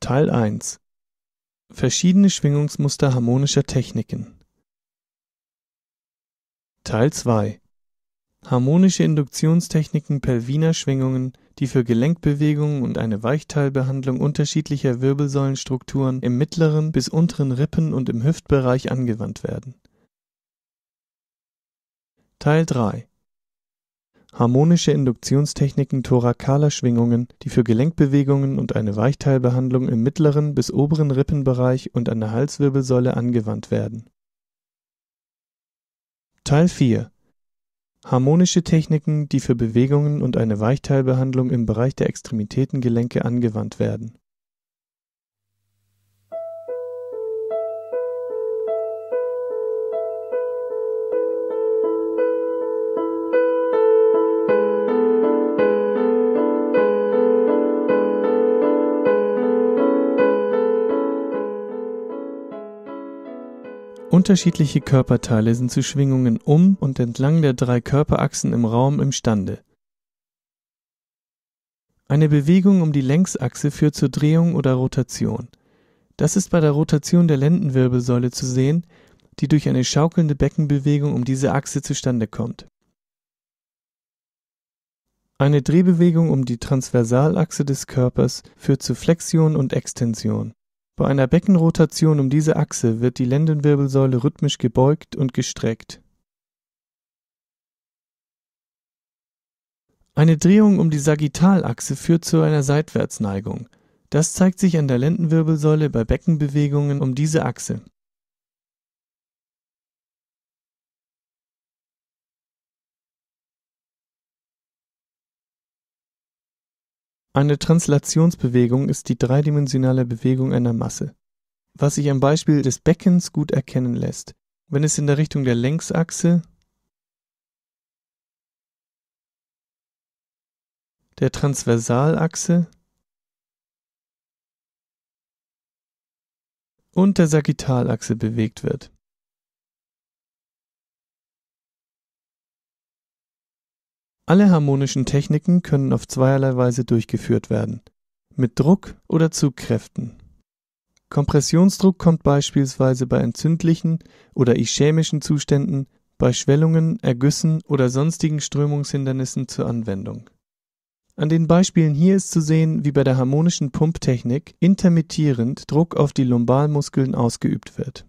Teil 1: Verschiedene Schwingungsmuster harmonischer Techniken. Teil 2: Harmonische Induktionstechniken pelviner Schwingungen, die für Gelenkbewegungen und eine Weichteilbehandlung unterschiedlicher Wirbelsäulenstrukturen im mittleren bis unteren Rippen- und im Hüftbereich angewandt werden. Teil 3: Harmonische Induktionstechniken thorakaler Schwingungen, die für Gelenkbewegungen und eine Weichteilbehandlung im mittleren bis oberen Rippenbereich und an der Halswirbelsäule angewandt werden. Teil 4: Harmonische Techniken, die für Bewegungen und eine Weichteilbehandlung im Bereich der Extremitätengelenke angewandt werden. Unterschiedliche Körperteile sind zu Schwingungen um und entlang der 3 Körperachsen im Raum imstande. Eine Bewegung um die Längsachse führt zur Drehung oder Rotation. Das ist bei der Rotation der Lendenwirbelsäule zu sehen, die durch eine schaukelnde Beckenbewegung um diese Achse zustande kommt. Eine Drehbewegung um die Transversalachse des Körpers führt zu Flexion und Extension. Bei einer Beckenrotation um diese Achse wird die Lendenwirbelsäule rhythmisch gebeugt und gestreckt. Eine Drehung um die Sagittalachse führt zu einer Seitwärtsneigung. Das zeigt sich an der Lendenwirbelsäule bei Beckenbewegungen um diese Achse. Eine Translationsbewegung ist die dreidimensionale Bewegung einer Masse, was sich am Beispiel des Beckens gut erkennen lässt, wenn es in der Richtung der Längsachse, der Transversalachse und der Sagittallachse bewegt wird. Alle harmonischen Techniken können auf zweierlei Weise durchgeführt werden: mit Druck oder Zugkräften. Kompressionsdruck kommt beispielsweise bei entzündlichen oder ischämischen Zuständen, bei Schwellungen, Ergüssen oder sonstigen Strömungshindernissen zur Anwendung. An den Beispielen hier ist zu sehen, wie bei der harmonischen Pumptechnik intermittierend Druck auf die Lumbalmuskeln ausgeübt wird.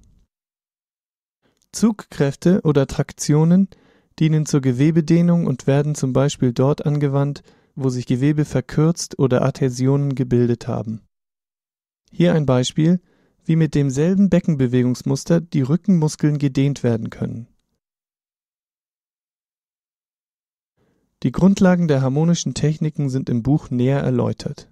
Zugkräfte oder Traktionen dienen zur Gewebedehnung und werden zum Beispiel dort angewandt, wo sich Gewebe verkürzt oder Adhäsionen gebildet haben. Hier ein Beispiel, wie mit demselben Beckenbewegungsmuster die Rückenmuskeln gedehnt werden können. Die Grundlagen der harmonischen Techniken sind im Buch näher erläutert.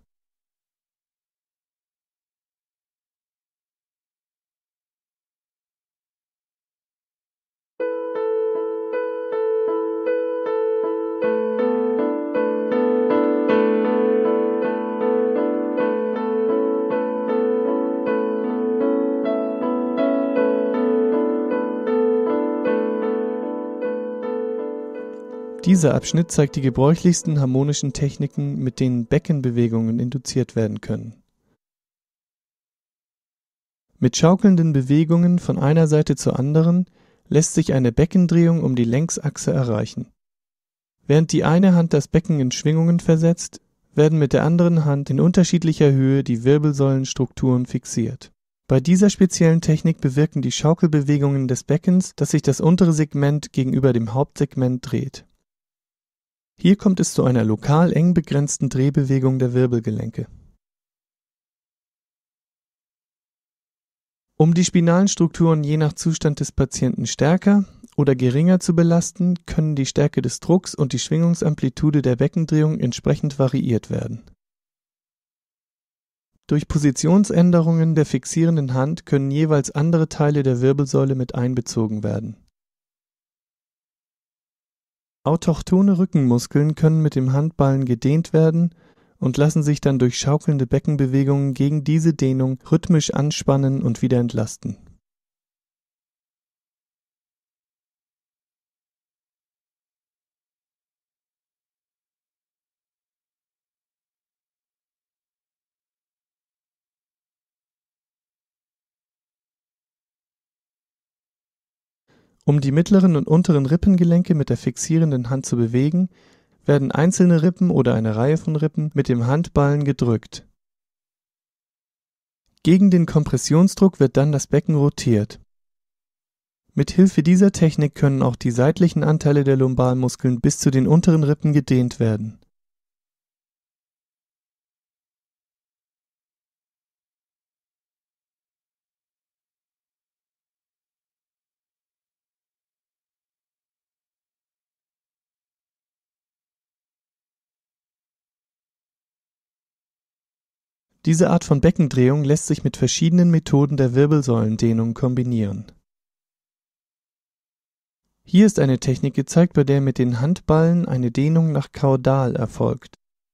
Dieser Abschnitt zeigt die gebräuchlichsten harmonischen Techniken, mit denen Beckenbewegungen induziert werden können. Mit schaukelnden Bewegungen von einer Seite zur anderen lässt sich eine Beckendrehung um die Längsachse erreichen. Während die eine Hand das Becken in Schwingungen versetzt, werden mit der anderen Hand in unterschiedlicher Höhe die Wirbelsäulenstrukturen fixiert. Bei dieser speziellen Technik bewirken die Schaukelbewegungen des Beckens, dass sich das untere Segment gegenüber dem Hauptsegment dreht. Hier kommt es zu einer lokal eng begrenzten Drehbewegung der Wirbelgelenke. Um die spinalen Strukturen je nach Zustand des Patienten stärker oder geringer zu belasten, können die Stärke des Drucks und die Schwingungsamplitude der Beckendrehung entsprechend variiert werden. Durch Positionsänderungen der fixierenden Hand können jeweils andere Teile der Wirbelsäule mit einbezogen werden. Autochthone Rückenmuskeln können mit dem Handballen gedehnt werden und lassen sich dann durch schaukelnde Beckenbewegungen gegen diese Dehnung rhythmisch anspannen und wieder entlasten. Um die mittleren und unteren Rippengelenke mit der fixierenden Hand zu bewegen, werden einzelne Rippen oder eine Reihe von Rippen mit dem Handballen gedrückt. Gegen den Kompressionsdruck wird dann das Becken rotiert. Mit Hilfe dieser Technik können auch die seitlichen Anteile der Lumbalmuskeln bis zu den unteren Rippen gedehnt werden. Diese Art von Beckendrehung lässt sich mit verschiedenen Methoden der Wirbelsäulendehnung kombinieren. Hier ist eine Technik gezeigt, bei der mit den Handballen eine Dehnung nach Kaudal erfolgt.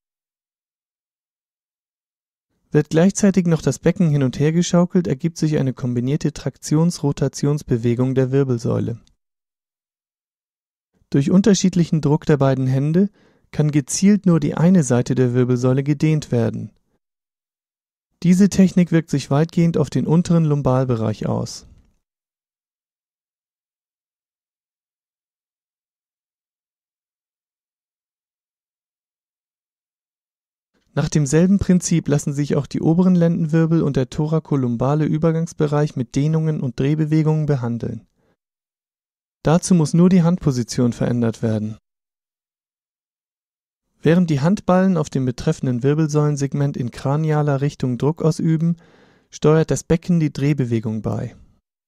Wird gleichzeitig noch das Becken hin und her geschaukelt, ergibt sich eine kombinierte Traktions-Rotationsbewegung der Wirbelsäule. Durch unterschiedlichen Druck der beiden Hände kann gezielt nur die eine Seite der Wirbelsäule gedehnt werden. Diese Technik wirkt sich weitgehend auf den unteren Lumbalbereich aus. Nach demselben Prinzip lassen sich auch die oberen Lendenwirbel und der thorakolumbale Übergangsbereich mit Dehnungen und Drehbewegungen behandeln. Dazu muss nur die Handposition verändert werden. Während die Handballen auf dem betreffenden Wirbelsäulensegment in kranialer Richtung Druck ausüben, steuert das Becken die Drehbewegung bei.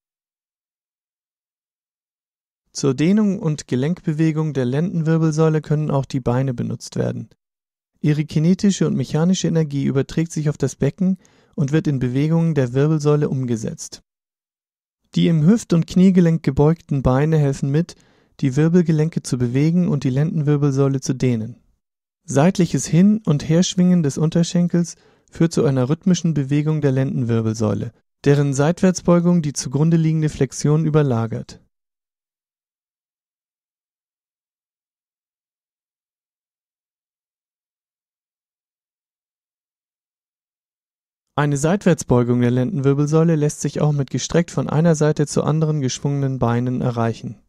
Zur Dehnung und Gelenkbewegung der Lendenwirbelsäule können auch die Beine benutzt werden. Ihre kinetische und mechanische Energie überträgt sich auf das Becken und wird in Bewegungen der Wirbelsäule umgesetzt. Die im Hüft- und Kniegelenk gebeugten Beine helfen mit, die Wirbelgelenke zu bewegen und die Lendenwirbelsäule zu dehnen. Seitliches Hin- und Herschwingen des Unterschenkels führt zu einer rhythmischen Bewegung der Lendenwirbelsäule, deren Seitwärtsbeugung die zugrunde liegende Flexion überlagert. Eine Seitwärtsbeugung der Lendenwirbelsäule lässt sich auch mit gestreckt von einer Seite zur anderen geschwungenen Beinen erreichen.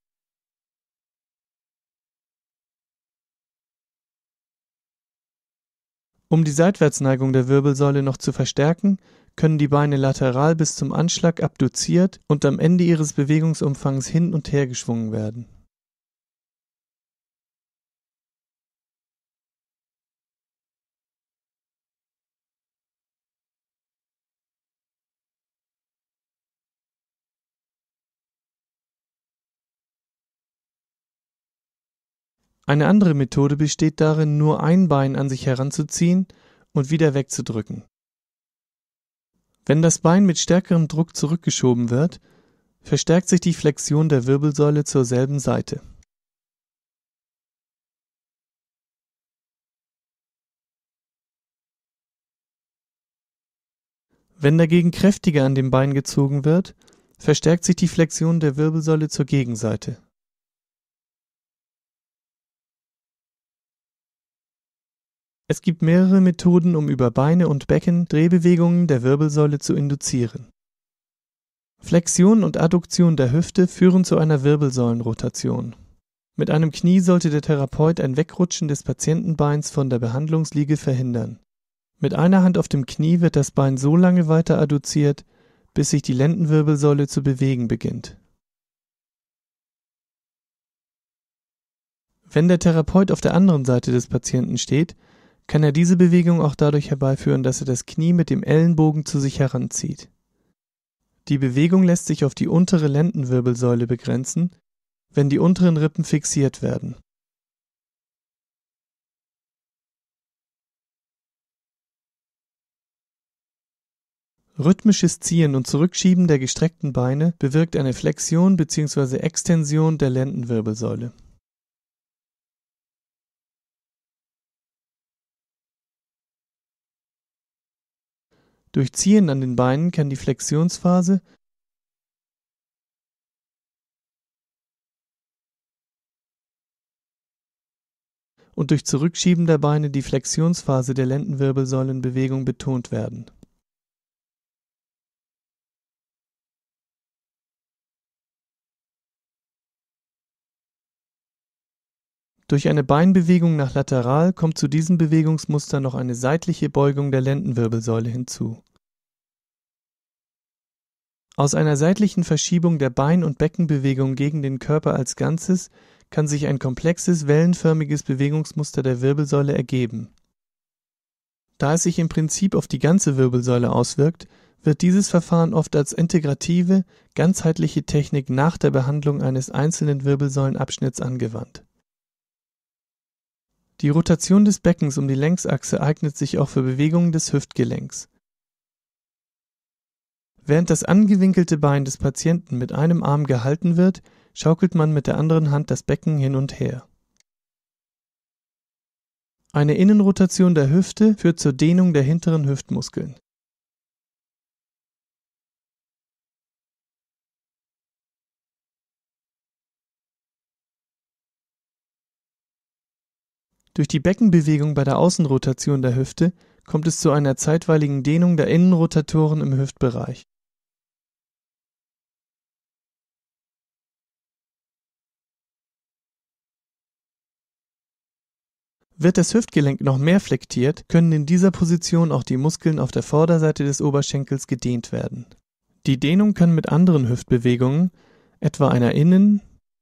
Um die Seitwärtsneigung der Wirbelsäule noch zu verstärken, können die Beine lateral bis zum Anschlag abduziert und am Ende ihres Bewegungsumfangs hin und her geschwungen werden. Eine andere Methode besteht darin, nur ein Bein an sich heranzuziehen und wieder wegzudrücken. Wenn das Bein mit stärkerem Druck zurückgeschoben wird, verstärkt sich die Flexion der Wirbelsäule zur selben Seite. Wenn dagegen kräftiger an dem Bein gezogen wird, verstärkt sich die Flexion der Wirbelsäule zur Gegenseite. Es gibt mehrere Methoden, um über Beine und Becken Drehbewegungen der Wirbelsäule zu induzieren. Flexion und Adduktion der Hüfte führen zu einer Wirbelsäulenrotation. Mit einem Knie sollte der Therapeut ein Wegrutschen des Patientenbeins von der Behandlungsliege verhindern. Mit einer Hand auf dem Knie wird das Bein so lange weiter adduziert, bis sich die Lendenwirbelsäule zu bewegen beginnt. Wenn der Therapeut auf der anderen Seite des Patienten steht, kann er diese Bewegung auch dadurch herbeiführen, dass er das Knie mit dem Ellenbogen zu sich heranzieht. Die Bewegung lässt sich auf die untere Lendenwirbelsäule begrenzen, wenn die unteren Rippen fixiert werden. Rhythmisches Ziehen und Zurückschieben der gestreckten Beine bewirkt eine Flexion bzw. Extension der Lendenwirbelsäule. Durch Ziehen an den Beinen kann die Flexionsphase und durch Zurückschieben der Beine die Flexionsphase der Lendenwirbelsäulenbewegung betont werden. Durch eine Beinbewegung nach lateral kommt zu diesem Bewegungsmuster noch eine seitliche Beugung der Lendenwirbelsäule hinzu. Aus einer seitlichen Verschiebung der Bein- und Beckenbewegung gegen den Körper als Ganzes kann sich ein komplexes, wellenförmiges Bewegungsmuster der Wirbelsäule ergeben. Da es sich im Prinzip auf die ganze Wirbelsäule auswirkt, wird dieses Verfahren oft als integrative, ganzheitliche Technik nach der Behandlung eines einzelnen Wirbelsäulenabschnitts angewandt. Die Rotation des Beckens um die Längsachse eignet sich auch für Bewegungen des Hüftgelenks. Während das angewinkelte Bein des Patienten mit einem Arm gehalten wird, schaukelt man mit der anderen Hand das Becken hin und her. Eine Innenrotation der Hüfte führt zur Dehnung der hinteren Hüftmuskeln. Durch die Beckenbewegung bei der Außenrotation der Hüfte kommt es zu einer zeitweiligen Dehnung der Innenrotatoren im Hüftbereich. Wird das Hüftgelenk noch mehr flektiert, können in dieser Position auch die Muskeln auf der Vorderseite des Oberschenkels gedehnt werden. Die Dehnung kann mit anderen Hüftbewegungen, etwa einer Innen-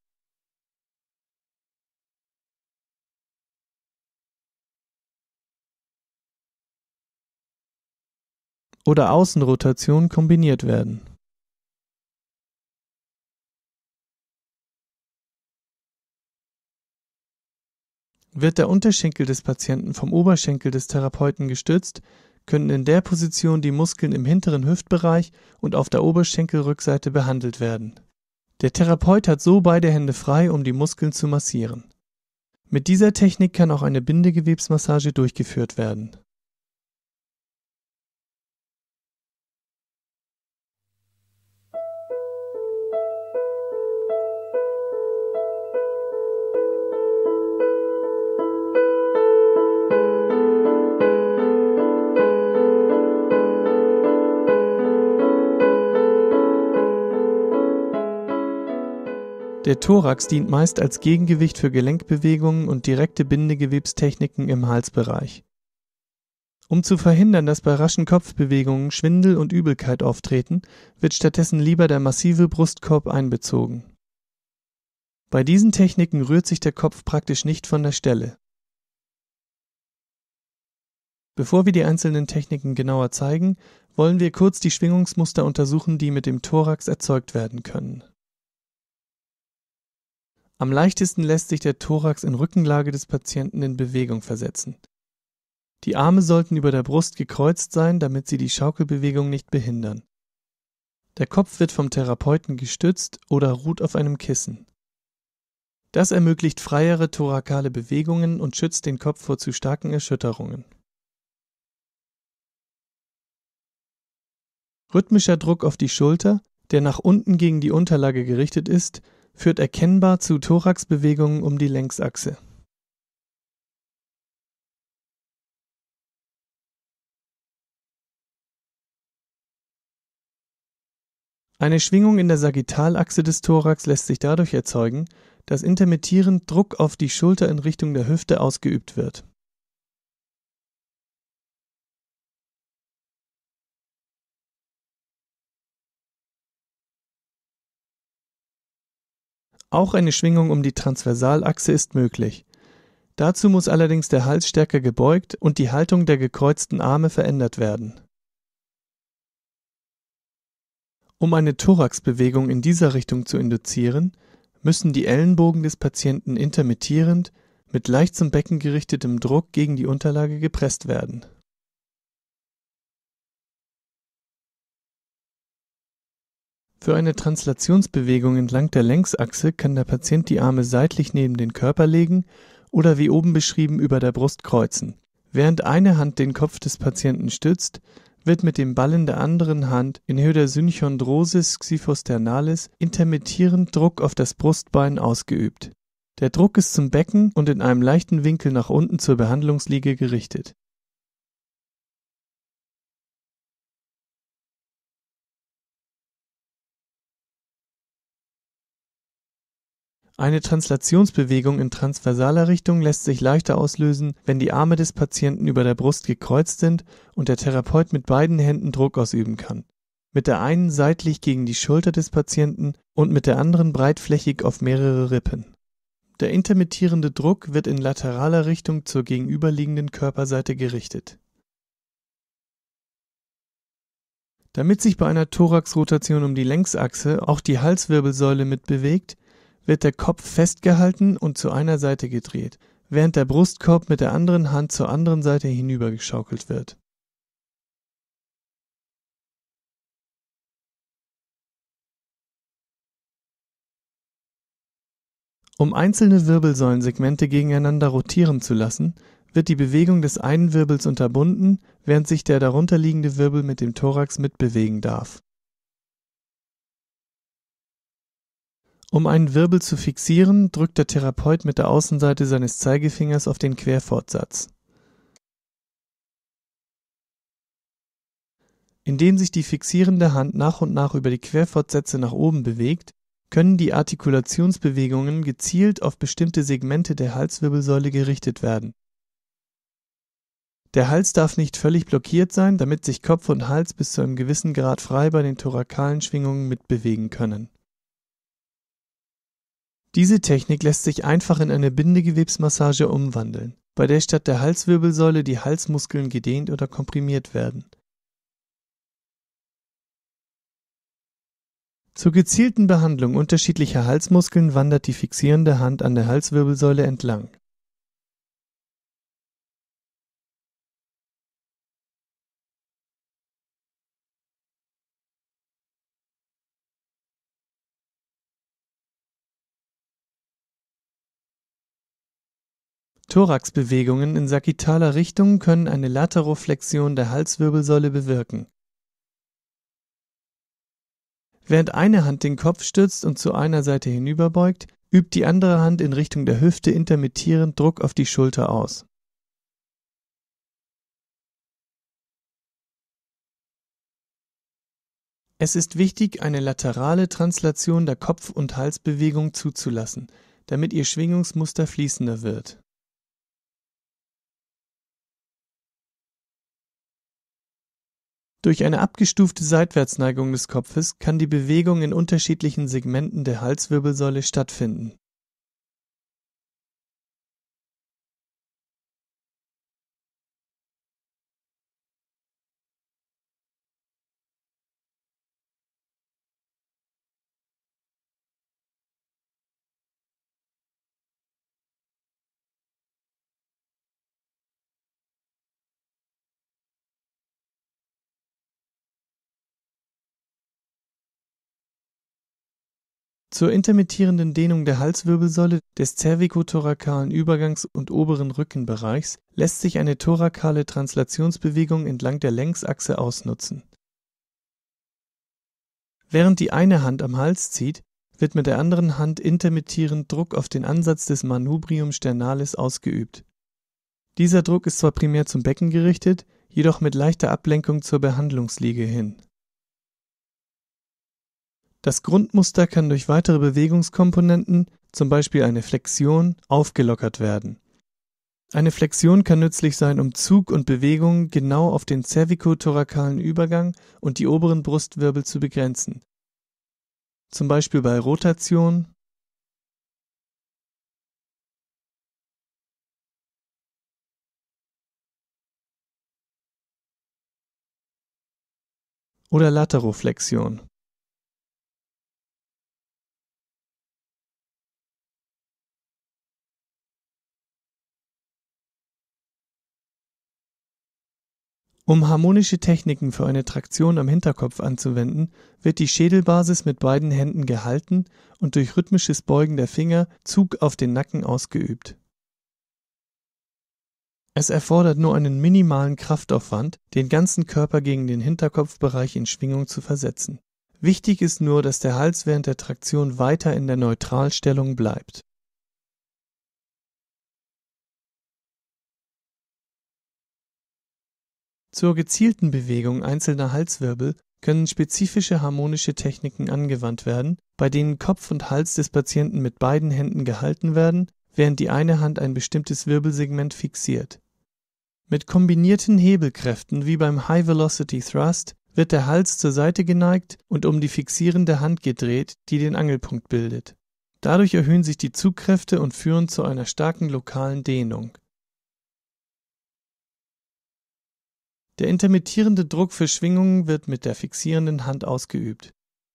oder Außenrotation kombiniert werden. Wird der Unterschenkel des Patienten vom Oberschenkel des Therapeuten gestützt, können in der Position die Muskeln im hinteren Hüftbereich und auf der Oberschenkelrückseite behandelt werden. Der Therapeut hat so beide Hände frei, um die Muskeln zu massieren. Mit dieser Technik kann auch eine Bindegewebsmassage durchgeführt werden. Der Thorax dient meist als Gegengewicht für Gelenkbewegungen und direkte Bindegewebstechniken im Halsbereich. Um zu verhindern, dass bei raschen Kopfbewegungen Schwindel und Übelkeit auftreten, wird stattdessen lieber der massive Brustkorb einbezogen. Bei diesen Techniken rührt sich der Kopf praktisch nicht von der Stelle. Bevor wir die einzelnen Techniken genauer zeigen, wollen wir kurz die Schwingungsmuster untersuchen, die mit dem Thorax erzeugt werden können. Am leichtesten lässt sich der Thorax in Rückenlage des Patienten in Bewegung versetzen. Die Arme sollten über der Brust gekreuzt sein, damit sie die Schaukelbewegung nicht behindern. Der Kopf wird vom Therapeuten gestützt oder ruht auf einem Kissen. Das ermöglicht freiere thorakale Bewegungen und schützt den Kopf vor zu starken Erschütterungen. Rhythmischer Druck auf die Schulter, der nach unten gegen die Unterlage gerichtet ist, führt erkennbar zu Thoraxbewegungen um die Längsachse. Eine Schwingung in der Sagittalachse des Thorax lässt sich dadurch erzeugen, dass intermittierend Druck auf die Schulter in Richtung der Hüfte ausgeübt wird. Auch eine Schwingung um die Transversalachse ist möglich. Dazu muss allerdings der Hals stärker gebeugt und die Haltung der gekreuzten Arme verändert werden. Um eine Thoraxbewegung in dieser Richtung zu induzieren, müssen die Ellenbogen des Patienten intermittierend mit leicht zum Becken gerichtetem Druck gegen die Unterlage gepresst werden. Für eine Translationsbewegung entlang der Längsachse kann der Patient die Arme seitlich neben den Körper legen oder wie oben beschrieben über der Brust kreuzen. Während eine Hand den Kopf des Patienten stützt, wird mit dem Ballen der anderen Hand in Höhe der Synchondrosis xiphosternalis intermittierend Druck auf das Brustbein ausgeübt. Der Druck ist zum Becken und in einem leichten Winkel nach unten zur Behandlungsliege gerichtet. Eine Translationsbewegung in transversaler Richtung lässt sich leichter auslösen, wenn die Arme des Patienten über der Brust gekreuzt sind und der Therapeut mit beiden Händen Druck ausüben kann. Mit der einen seitlich gegen die Schulter des Patienten und mit der anderen breitflächig auf mehrere Rippen. Der intermittierende Druck wird in lateraler Richtung zur gegenüberliegenden Körperseite gerichtet. Damit sich bei einer Thoraxrotation um die Längsachse auch die Halswirbelsäule mitbewegt, wird der Kopf festgehalten und zu einer Seite gedreht, während der Brustkorb mit der anderen Hand zur anderen Seite hinübergeschaukelt wird. Um einzelne Wirbelsäulensegmente gegeneinander rotieren zu lassen, wird die Bewegung des einen Wirbels unterbunden, während sich der darunterliegende Wirbel mit dem Thorax mitbewegen darf. Um einen Wirbel zu fixieren, drückt der Therapeut mit der Außenseite seines Zeigefingers auf den Querfortsatz. Indem sich die fixierende Hand nach und nach über die Querfortsätze nach oben bewegt, können die Artikulationsbewegungen gezielt auf bestimmte Segmente der Halswirbelsäule gerichtet werden. Der Hals darf nicht völlig blockiert sein, damit sich Kopf und Hals bis zu einem gewissen Grad frei bei den thorakalen Schwingungen mitbewegen können. Diese Technik lässt sich einfach in eine Bindegewebsmassage umwandeln, bei der statt der Halswirbelsäule die Halsmuskeln gedehnt oder komprimiert werden. Zur gezielten Behandlung unterschiedlicher Halsmuskeln wandert die fixierende Hand an der Halswirbelsäule entlang. Thoraxbewegungen in sagittaler Richtung können eine Lateroflexion der Halswirbelsäule bewirken. Während eine Hand den Kopf stützt und zu einer Seite hinüberbeugt, übt die andere Hand in Richtung der Hüfte intermittierend Druck auf die Schulter aus. Es ist wichtig, eine laterale Translation der Kopf- und Halsbewegung zuzulassen, damit ihr Schwingungsmuster fließender wird. Durch eine abgestufte Seitwärtsneigung des Kopfes kann die Bewegung in unterschiedlichen Segmenten der Halswirbelsäule stattfinden. Zur intermittierenden Dehnung der Halswirbelsäule, des cervicothorakalen Übergangs und oberen Rückenbereichs lässt sich eine thorakale Translationsbewegung entlang der Längsachse ausnutzen. Während die eine Hand am Hals zieht, wird mit der anderen Hand intermittierend Druck auf den Ansatz des Manubrium sternalis ausgeübt. Dieser Druck ist zwar primär zum Becken gerichtet, jedoch mit leichter Ablenkung zur Behandlungsliege hin. Das Grundmuster kann durch weitere Bewegungskomponenten, zum Beispiel eine Flexion, aufgelockert werden. Eine Flexion kann nützlich sein, um Zug und Bewegung genau auf den cervicothorakalen Übergang und die oberen Brustwirbel zu begrenzen, zum Beispiel bei Rotation oder Lateroflexion. Um harmonische Techniken für eine Traktion am Hinterkopf anzuwenden, wird die Schädelbasis mit beiden Händen gehalten und durch rhythmisches Beugen der Finger Zug auf den Nacken ausgeübt. Es erfordert nur einen minimalen Kraftaufwand, den ganzen Körper gegen den Hinterkopfbereich in Schwingung zu versetzen. Wichtig ist nur, dass der Hals während der Traktion weiter in der Neutralstellung bleibt. Zur gezielten Bewegung einzelner Halswirbel können spezifische harmonische Techniken angewandt werden, bei denen Kopf und Hals des Patienten mit beiden Händen gehalten werden, während die eine Hand ein bestimmtes Wirbelsegment fixiert. Mit kombinierten Hebelkräften wie beim High Velocity Thrust wird der Hals zur Seite geneigt und um die fixierende Hand gedreht, die den Angelpunkt bildet. Dadurch erhöhen sich die Zugkräfte und führen zu einer starken lokalen Dehnung. Der intermittierende Druck für Schwingungen wird mit der fixierenden Hand ausgeübt.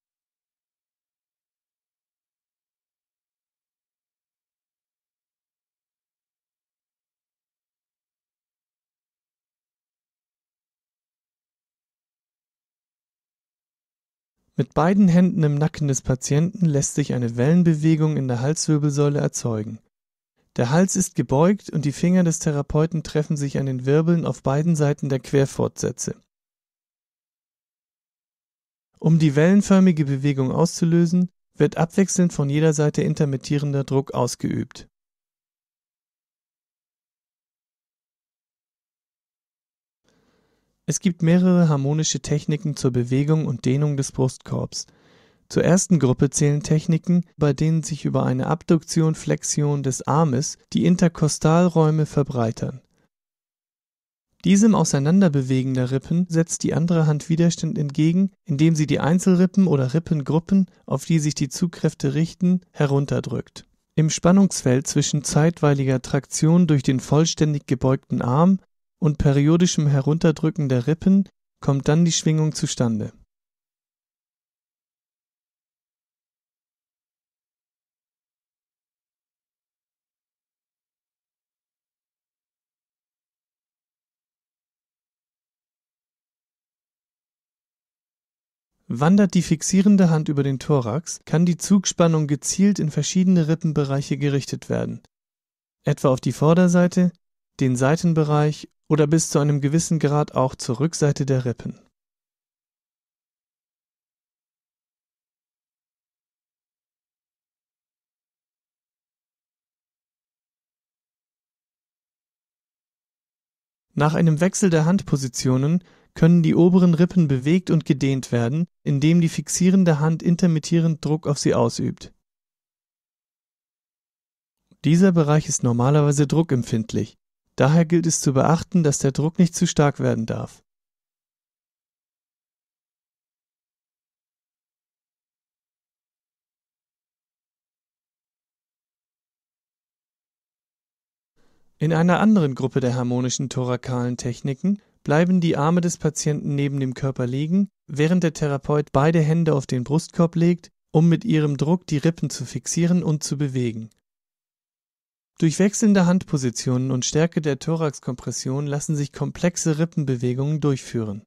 Mit beiden Händen im Nacken des Patienten lässt sich eine Wellenbewegung in der Halswirbelsäule erzeugen. Der Hals ist gebeugt und die Finger des Therapeuten treffen sich an den Wirbeln auf beiden Seiten der Querfortsätze. Um die wellenförmige Bewegung auszulösen, wird abwechselnd von jeder Seite intermittierender Druck ausgeübt. Es gibt mehrere harmonische Techniken zur Bewegung und Dehnung des Brustkorbs. Zur ersten Gruppe zählen Techniken, bei denen sich über eine Abduktion-Flexion des Armes die Interkostalräume verbreitern. Diesem Auseinanderbewegen der Rippen setzt die andere Hand Widerstand entgegen, indem sie die Einzelrippen oder Rippengruppen, auf die sich die Zugkräfte richten, herunterdrückt. Im Spannungsfeld zwischen zeitweiliger Traktion durch den vollständig gebeugten Arm und periodischem Herunterdrücken der Rippen kommt dann die Schwingung zustande. Wandert die fixierende Hand über den Thorax, kann die Zugspannung gezielt in verschiedene Rippenbereiche gerichtet werden, etwa auf die Vorderseite, den Seitenbereich oder bis zu einem gewissen Grad auch zur Rückseite der Rippen. Nach einem Wechsel der Handpositionen können die oberen Rippen bewegt und gedehnt werden, indem die fixierende Hand intermittierend Druck auf sie ausübt. Dieser Bereich ist normalerweise druckempfindlich, daher gilt es zu beachten, dass der Druck nicht zu stark werden darf. In einer anderen Gruppe der harmonischen thorakalen Techniken bleiben die Arme des Patienten neben dem Körper liegen, während der Therapeut beide Hände auf den Brustkorb legt, um mit ihrem Druck die Rippen zu fixieren und zu bewegen. Durch wechselnde Handpositionen und Stärke der Thoraxkompression lassen sich komplexe Rippenbewegungen durchführen.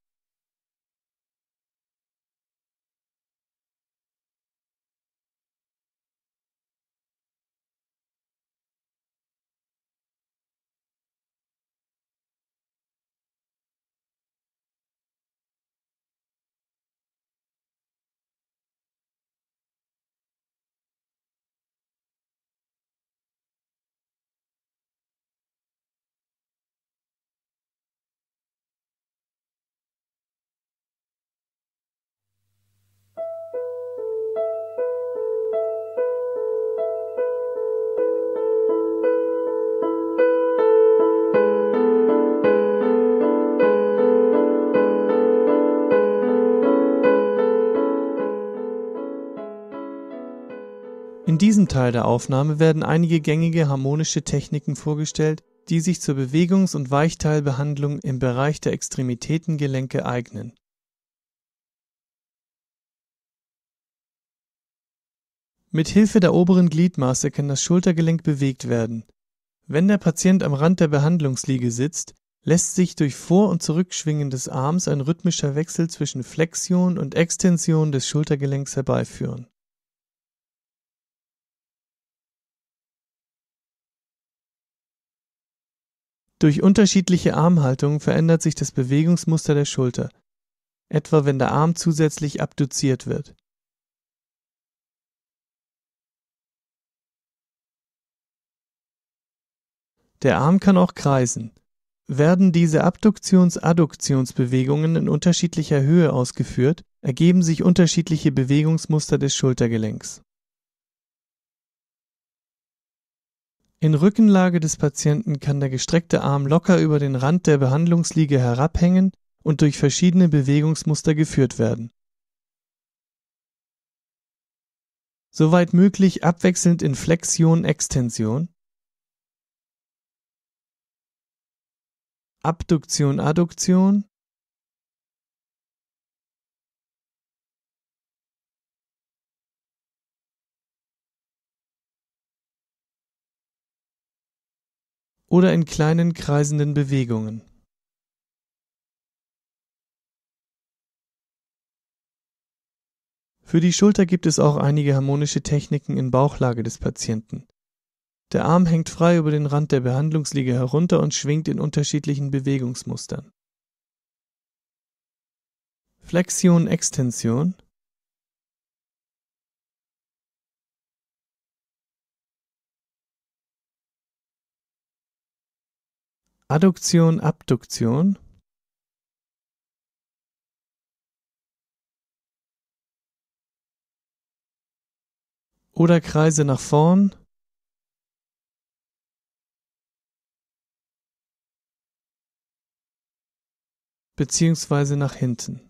In diesem Teil der Aufnahme werden einige gängige harmonische Techniken vorgestellt, die sich zur Bewegungs- und Weichteilbehandlung im Bereich der Extremitätengelenke eignen. Mit Hilfe der oberen Gliedmaße kann das Schultergelenk bewegt werden. Wenn der Patient am Rand der Behandlungsliege sitzt, lässt sich durch Vor- und Zurückschwingen des Arms ein rhythmischer Wechsel zwischen Flexion und Extension des Schultergelenks herbeiführen. Durch unterschiedliche Armhaltungen verändert sich das Bewegungsmuster der Schulter, etwa wenn der Arm zusätzlich abduziert wird. Der Arm kann auch kreisen. Werden diese Abduktions-Adduktionsbewegungen in unterschiedlicher Höhe ausgeführt, ergeben sich unterschiedliche Bewegungsmuster des Schultergelenks. In Rückenlage des Patienten kann der gestreckte Arm locker über den Rand der Behandlungsliege herabhängen und durch verschiedene Bewegungsmuster geführt werden. Soweit möglich abwechselnd in Flexion, Extension, Abduktion, Adduktion, oder in kleinen kreisenden Bewegungen. Für die Schulter gibt es auch einige harmonische Techniken in Bauchlage des Patienten. Der Arm hängt frei über den Rand der Behandlungsliege herunter und schwingt in unterschiedlichen Bewegungsmustern. Flexion, Extension, Adduktion, Abduktion, oder Kreise nach vorn, beziehungsweise nach hinten.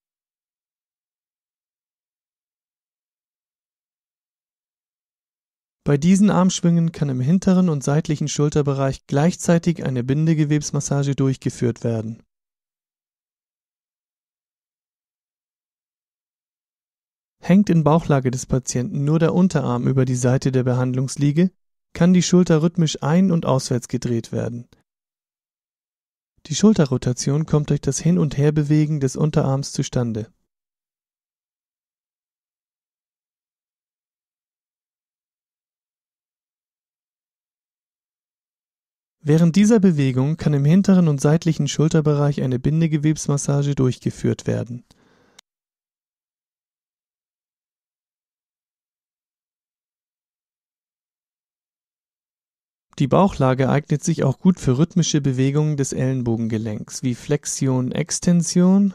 Bei diesen Armschwüngen kann im hinteren und seitlichen Schulterbereich gleichzeitig eine Bindegewebsmassage durchgeführt werden. Hängt in Bauchlage des Patienten nur der Unterarm über die Seite der Behandlungsliege, kann die Schulter rhythmisch ein- und auswärts gedreht werden. Die Schulterrotation kommt durch das Hin- und Herbewegen des Unterarms zustande. Während dieser Bewegung kann im hinteren und seitlichen Schulterbereich eine Bindegewebsmassage durchgeführt werden. Die Bauchlage eignet sich auch gut für rhythmische Bewegungen des Ellenbogengelenks wie Flexion, Extension,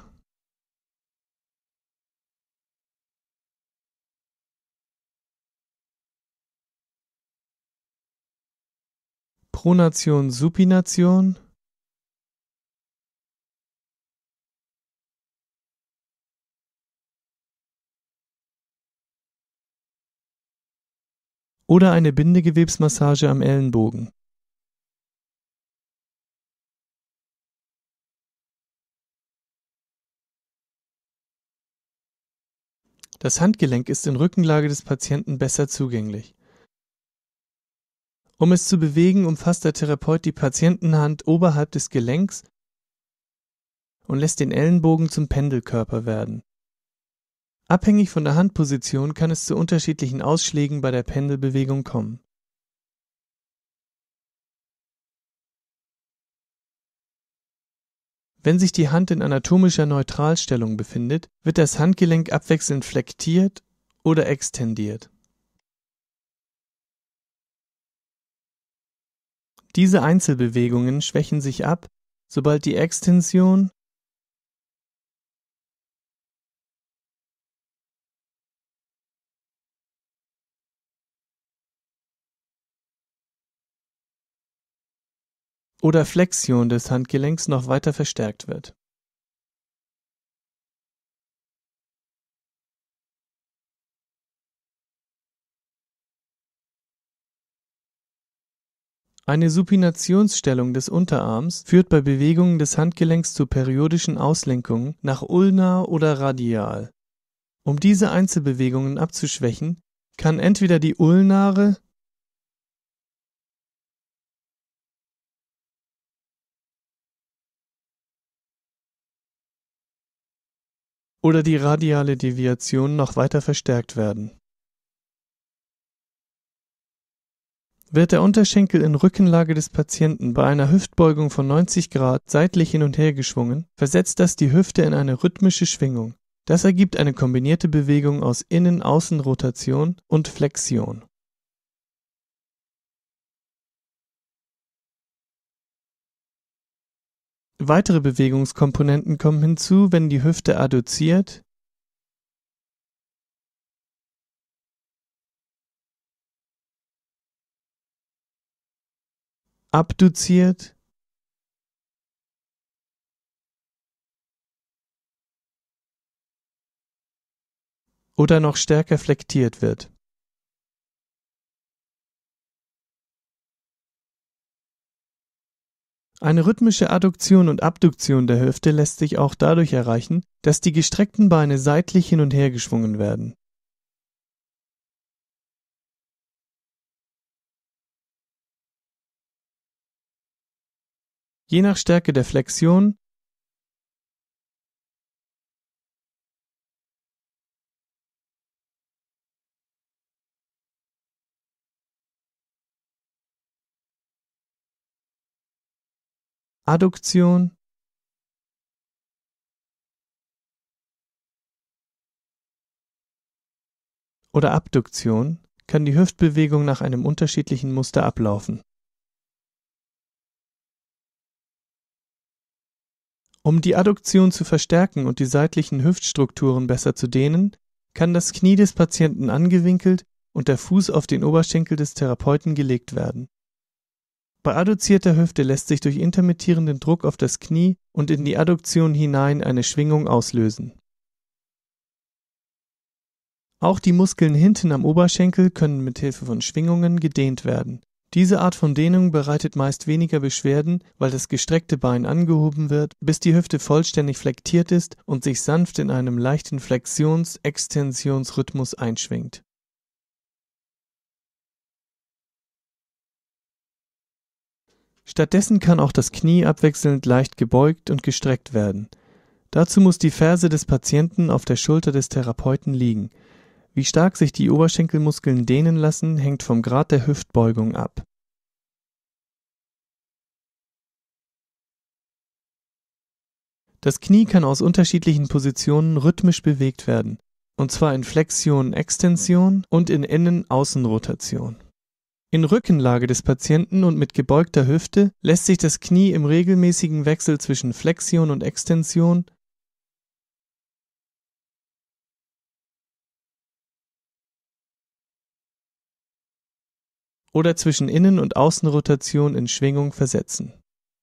Pronation, Supination oder eine Bindegewebsmassage am Ellenbogen. Das Handgelenk ist in Rückenlage des Patienten besser zugänglich. Um es zu bewegen, umfasst der Therapeut die Patientenhand oberhalb des Gelenks und lässt den Ellenbogen zum Pendelkörper werden. Abhängig von der Handposition kann es zu unterschiedlichen Ausschlägen bei der Pendelbewegung kommen. Wenn sich die Hand in anatomischer Neutralstellung befindet, wird das Handgelenk abwechselnd flektiert oder extendiert. Diese Einzelbewegungen schwächen sich ab, sobald die Extension oder Flexion des Handgelenks noch weiter verstärkt wird. Eine Supinationsstellung des Unterarms führt bei Bewegungen des Handgelenks zu periodischen Auslenkungen nach ulnar oder radial. Um diese Einzelbewegungen abzuschwächen, kann entweder die ulnare oder die radiale Deviation noch weiter verstärkt werden. Wird der Unterschenkel in Rückenlage des Patienten bei einer Hüftbeugung von 90 Grad seitlich hin und her geschwungen, versetzt das die Hüfte in eine rhythmische Schwingung. Das ergibt eine kombinierte Bewegung aus Innen-Außen-Rotation und Flexion. Weitere Bewegungskomponenten kommen hinzu, wenn die Hüfte adduziert abduziert oder noch stärker flektiert wird. Eine rhythmische Adduktion und Abduktion der Hüfte lässt sich auch dadurch erreichen, dass die gestreckten Beine seitlich hin und her geschwungen werden. Je nach Stärke der Flexion Adduktion oder Abduktion kann die Hüftbewegung nach einem unterschiedlichen Muster ablaufen. Um die Adduktion zu verstärken und die seitlichen Hüftstrukturen besser zu dehnen, kann das Knie des Patienten angewinkelt und der Fuß auf den Oberschenkel des Therapeuten gelegt werden. Bei adduzierter Hüfte lässt sich durch intermittierenden Druck auf das Knie und in die Adduktion hinein eine Schwingung auslösen. Auch die Muskeln hinten am Oberschenkel können mit Hilfe von Schwingungen gedehnt werden. Diese Art von Dehnung bereitet meist weniger Beschwerden, weil das gestreckte Bein angehoben wird, bis die Hüfte vollständig flektiert ist und sich sanft in einem leichten Flexions-Extensionsrhythmus einschwingt. Stattdessen kann auch das Knie abwechselnd leicht gebeugt und gestreckt werden. Dazu muss die Ferse des Patienten auf der Schulter des Therapeuten liegen. Wie stark sich die Oberschenkelmuskeln dehnen lassen, hängt vom Grad der Hüftbeugung ab. Das Knie kann aus unterschiedlichen Positionen rhythmisch bewegt werden, und zwar in Flexion-Extension und in Innen-Außen-Rotation. In Rückenlage des Patienten und mit gebeugter Hüfte lässt sich das Knie im regelmäßigen Wechsel zwischen Flexion und Extension oder zwischen Innen- und Außenrotation in Schwingung versetzen.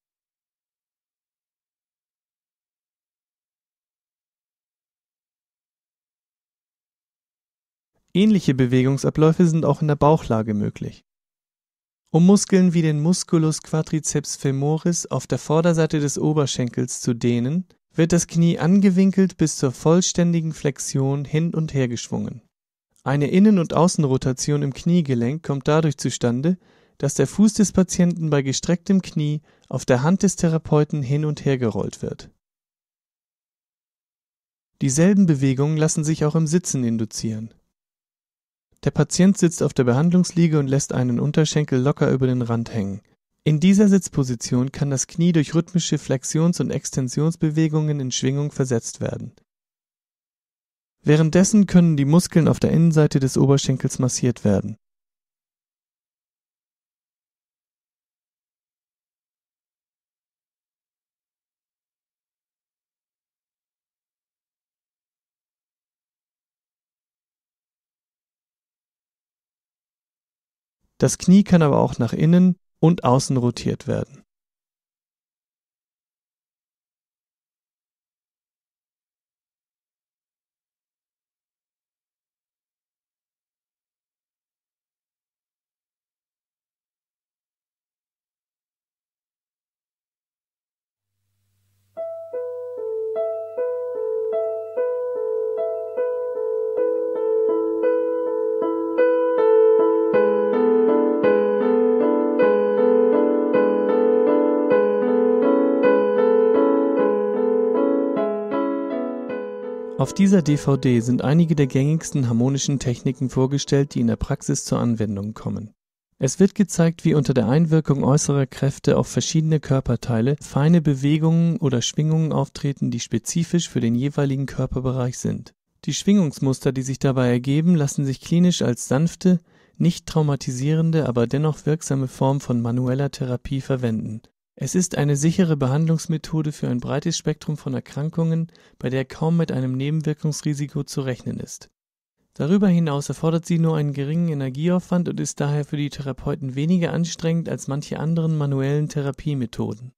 Ähnliche Bewegungsabläufe sind auch in der Bauchlage möglich. Um Muskeln wie den Musculus quadriceps femoris auf der Vorderseite des Oberschenkels zu dehnen, wird das Knie angewinkelt bis zur vollständigen Flexion hin und her geschwungen. Eine Innen- und Außenrotation im Kniegelenk kommt dadurch zustande, dass der Fuß des Patienten bei gestrecktem Knie auf der Hand des Therapeuten hin und her gerollt wird. Dieselben Bewegungen lassen sich auch im Sitzen induzieren. Der Patient sitzt auf der Behandlungsliege und lässt einen Unterschenkel locker über den Rand hängen. In dieser Sitzposition kann das Knie durch rhythmische Flexions- und Extensionsbewegungen in Schwingung versetzt werden. Währenddessen können die Muskeln auf der Innenseite des Oberschenkels massiert werden. Das Knie kann aber auch nach innen und außen rotiert werden. Auf dieser DVD sind einige der gängigsten harmonischen Techniken vorgestellt, die in der Praxis zur Anwendung kommen. Es wird gezeigt, wie unter der Einwirkung äußerer Kräfte auf verschiedene Körperteile feine Bewegungen oder Schwingungen auftreten, die spezifisch für den jeweiligen Körperbereich sind. Die Schwingungsmuster, die sich dabei ergeben, lassen sich klinisch als sanfte, nicht traumatisierende, aber dennoch wirksame Form von manueller Therapie verwenden. Es ist eine sichere Behandlungsmethode für ein breites Spektrum von Erkrankungen, bei der kaum mit einem Nebenwirkungsrisiko zu rechnen ist. Darüber hinaus erfordert sie nur einen geringen Energieaufwand und ist daher für die Therapeuten weniger anstrengend als manche anderen manuellen Therapiemethoden.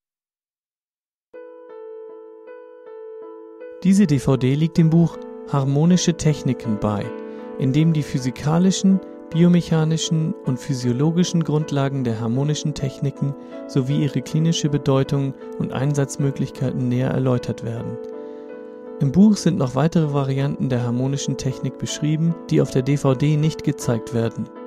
Diese DVD liegt dem Buch Harmonische Techniken bei, in dem die physikalischen, biomechanischen und physiologischen Grundlagen der harmonischen Techniken sowie ihre klinische Bedeutung und Einsatzmöglichkeiten näher erläutert werden. Im Buch sind noch weitere Varianten der harmonischen Technik beschrieben, die auf der DVD nicht gezeigt werden.